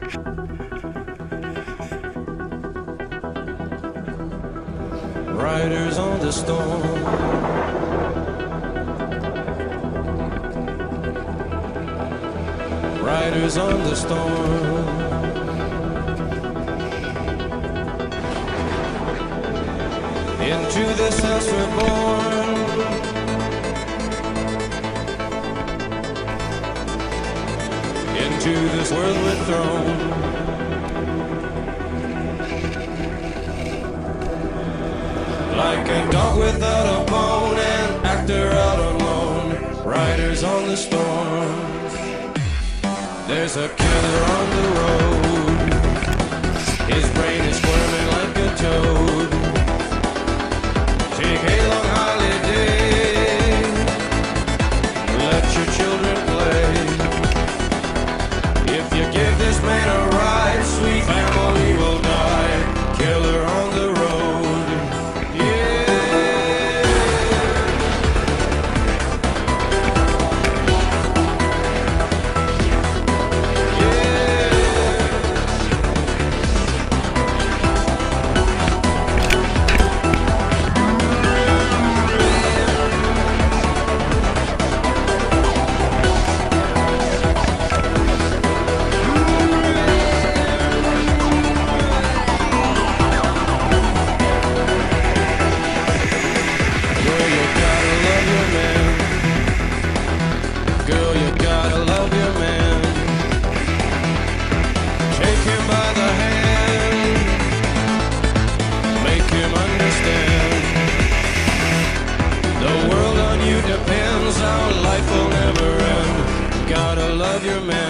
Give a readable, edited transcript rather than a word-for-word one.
Riders on the storm. Riders on the storm. Into this house we're born. Into this world we're thrown. Like a dog without a bone, an actor out alone. Riders on the storm. There's a killer on the road. His brain is squirming like a toad. Take a long holiday. Let your children play. If you give this man a ride, sweet family will die. Killer on the road. Depends, our life will never end. Gotta love your man.